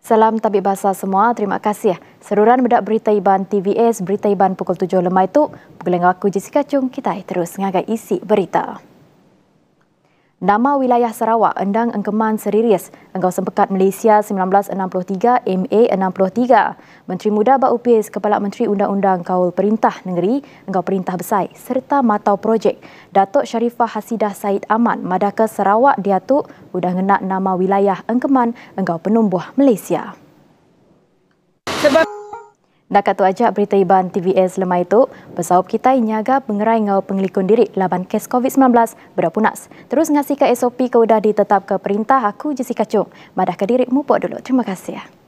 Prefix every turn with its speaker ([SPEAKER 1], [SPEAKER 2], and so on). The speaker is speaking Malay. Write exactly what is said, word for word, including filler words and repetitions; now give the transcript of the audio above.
[SPEAKER 1] Salam tabik bahasa semua. Terima kasih. Seruran bedak berita Iban T V S, berita Iban pukul tujuh lemai itu. Pukul aku Jessica Chung, kita terus ngagai isi berita. Nama wilayah Sarawak endang engkeman serius engkau sempekat Malaysia seribu sembilan ratus enam puluh tiga M A enam puluh tiga. Menteri Muda Bak Upis Kepala Menteri Undang-Undang Kaul Perintah Negeri engkau Perintah Besar serta Matau Projek Datuk Sharifah Hasidah Said Aman Madaka Sarawak diatuk udah ngenak nama wilayah engkeman engkau penumbuh Malaysia. Sebab nak kata ajak berita Iban T V S lemah itu, pesawap kita nyaga pengerai ngau pengelikun diri laban kes COVID sembilan belas berapunas. Terus ngasih ke S O P ke udah ditetap ke perintah aku Jessica Chung. Madah ke diri mupuk dulu. Terima kasih.